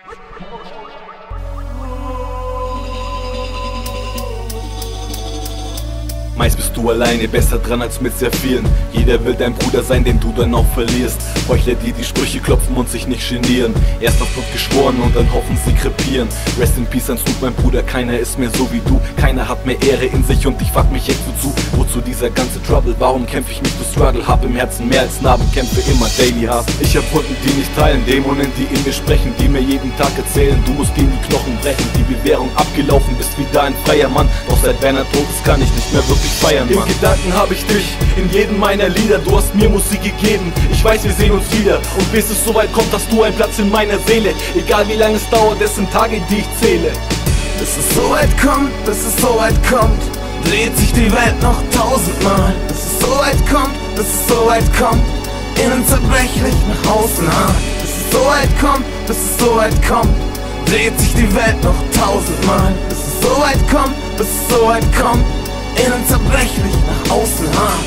Meist bist du alleine, besser dran als mit sehr vielen. Jeder will dein Bruder sein, den du dann auch verlierst. Heuchler, die die Sprüche klopfen und sich nicht genieren. Erst auf Blut geschworen und dann hoffen sie krepieren. Rest in Peace ans Blut, mein Bruder, keiner ist mehr so wie du. Keiner hat mehr Ehre in sich und ich frag mich echt wozu. Wozu dieser ganze Trouble, warum kämpf ich mich durch Struggle? Hab im Herzen mehr als Narben, kämpfe immer Daily Hass. Ich hab Wunden, die nicht teilen, Dämonen, die in mir sprechen, die mir jeden Tag erzählen, du musst ihnen die Knochen brechen. Die Bewährung abgelaufen, bist wieder ein freier Mann. Doch seit Werner tot ist, kann ich nicht mehr wirklich feiern, Mann. In Gedanken hab ich dich, in jedem meiner Lieder. Du hast mir Musik gegeben, ich weiß, wir sehen uns wieder. Und bis es soweit kommt, hast du einen Platz in meiner Seele. Egal wie lange es dauert, es sind Tage, die ich zähle. Bis es soweit kommt, bis es soweit kommt, dreht sich die Welt noch 1000-mal. Bis es soweit kommt, bis es soweit kommt, innen zerbrechlich, nach außen hart. Bis es soweit kommt, bis es soweit kommt, dreht sich die Welt noch 1000-mal. Bis es soweit kommt, bis es soweit kommt, innen zerbrechlich, nach außen hart.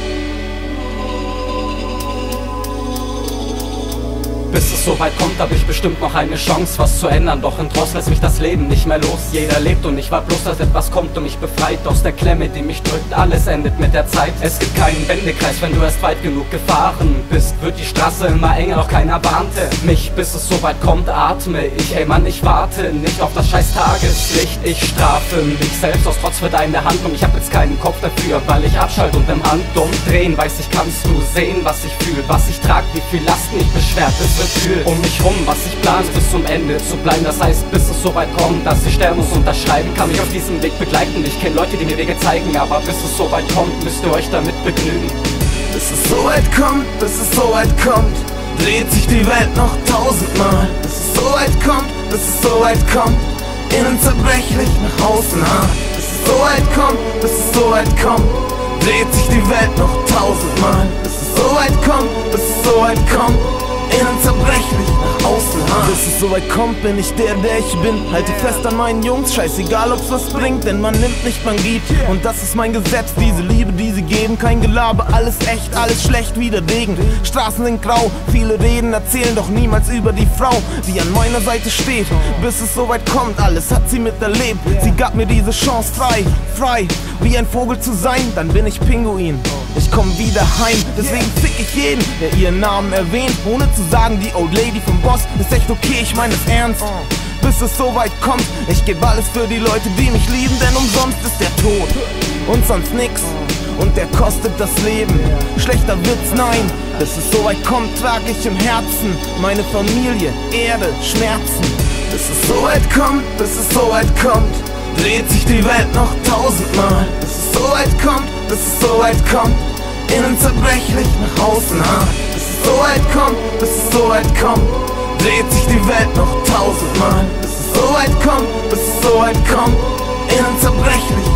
Bis es soweit kommt, hab ich bestimmt noch eine Chance, was zu ändern. Doch in Trost lässt mich das Leben nicht mehr los. Jeder lebt und ich wart bloß, dass etwas kommt und mich befreit aus der Klemme, die mich drückt. Alles endet mit der Zeit. Es gibt keinen Wendekreis, wenn du erst weit genug gefahren bist. Wird die Straße immer enger, doch keiner warnte mich. Bis es soweit kommt, atme ich. Ey Mann, ich warte nicht auf das scheiß Tageslicht. Ich strafe mich selbst aus Trotz für deine Handlung. Ich hab jetzt keinen Kopf dafür, weil ich abschalte und im Handum drehen. Weiß ich, kannst du sehen, was ich fühl, was ich trag, wie viel Last mich beschwert. Es wird um mich rum, was ich plan, ist bis zum Ende zu bleiben. Das heißt, bis es soweit kommt, dass ich sterben muss, unterschreiben. Kann mich auf diesem Weg begleiten. Ich kenn Leute, die mir Wege zeigen, aber bis es soweit kommt, müsst ihr euch damit begnügen. Bis es soweit kommt, bis es soweit kommt, dreht sich die Welt noch 1000-mal. Bis es soweit kommt, bis es soweit kommt, innen zerbrechlich, nach außen hart. Bis es soweit kommt, bis es soweit kommt, dreht sich die Welt noch 1000-mal. Bis es soweit kommt, bis es soweit kommt, innen zerbrechlich, nach außen hart. Bis es soweit kommt, bin ich der ich bin. Halte fest an meinen Jungs, scheißegal ob's was bringt. Denn man nimmt nicht, man gibt. Und das ist mein Gesetz, diese Liebe, die sie geben. Kein Gelaber, alles echt, alles schlecht wie der Regen. Straßen sind grau, viele reden, erzählen doch niemals über die Frau, die an meiner Seite steht. Bis es soweit kommt, alles hat sie miterlebt. Sie gab mir diese Chance, frei, wie ein Vogel zu sein. Dann bin ich Pinguin, ich komm wieder heim. Deswegen fick ich jeden, der ihren Namen erwähnt, ohne zu sagen, die Old Lady vom Boss ist echt okay, ich meine es ernst. Bis es soweit kommt, ich geb alles für die Leute, die mich lieben, denn umsonst ist der Tod und sonst nix. Und der kostet das Leben, schlechter wird's, nein. Bis es soweit kommt, trag ich im Herzen meine Familie, Erde, Schmerzen. Bis es soweit kommt, bis es soweit kommt, dreht sich die Welt noch 1000-mal. Bis es soweit kommt, bis es soweit kommt, innen zerbrechlich, nach außen hart. Bis es soweit kommt, bis es soweit kommt, dreht sich die Welt noch 1000-mal. Bis es soweit kommt, bis es soweit kommt, innen zerbrechlich,